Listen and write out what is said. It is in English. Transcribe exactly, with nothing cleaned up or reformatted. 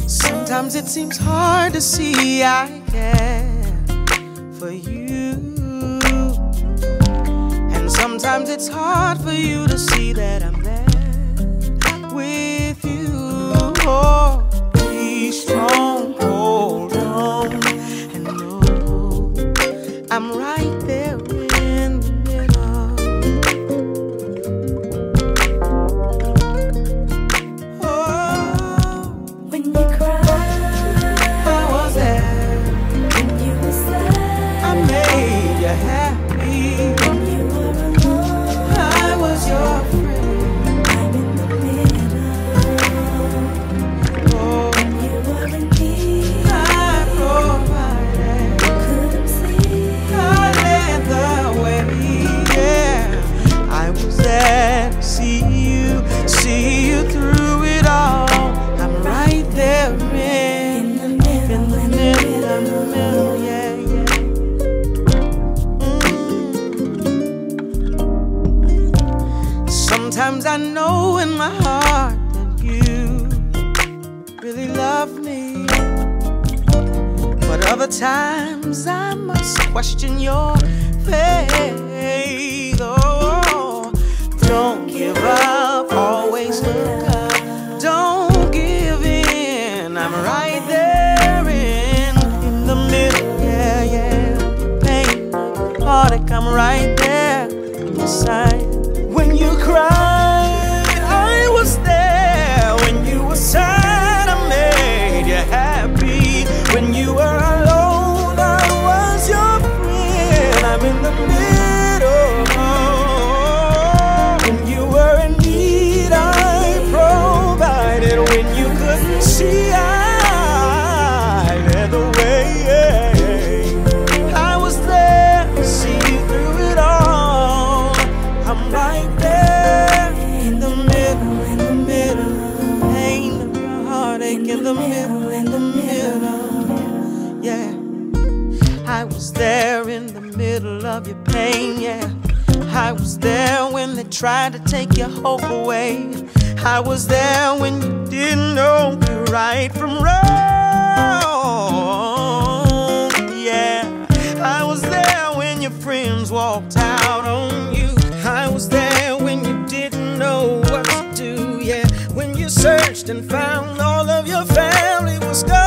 Sometimes it seems hard to see I care for you, and sometimes it's hard for you to see that I'm there with you. Oh, be strong, hold on, and know I'm right there in the middle. Oh, when you cry, I was there. when you were sad, I made you happy. when you were alone, I was your friend. I'm in the middle. Oh, When you were in need, I provided. couldn't see. I led the way. Yeah, I was there to see you, see you through it all. I'm right there in, In the middle, in the in the middle, in the middle. middle. Yeah, yeah. Mm. Sometimes I know in my heart that you really love me, but other times I must question your faith. Oh, don't give up, always look up, don't give in. I'm right there in, in the middle, yeah, yeah. Pain, heartache, I'm right there beside. When you cried, I was there. When you were sad, I made you happy. When you were alone, I was your friend. I'm in the middle. When you were in need, I provided. When you couldn't see, I led the way. I was there to see you through it all. I'm right there in the middle, in the middle. Pain and your heartache in the middle, in the middle. Yeah, I was there in the middle of your pain. Yeah, I was there when they tried to take your hope away. I was there when you didn't know your right from wrong. Yeah, I was there when your friends walked out on you. I was there when you didn't know what to do. Yeah, when you searched and found all of your family was gone.